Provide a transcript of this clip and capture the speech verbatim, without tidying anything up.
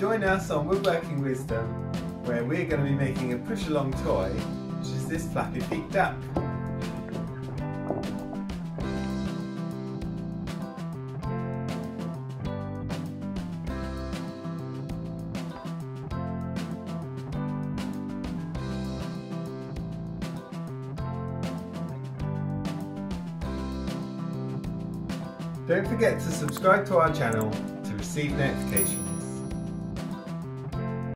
Join us on Woodworking Wisdom, where we're going to be making a push-along toy, which is this flappy feet duck. Don't forget to subscribe to our channel to receive notifications.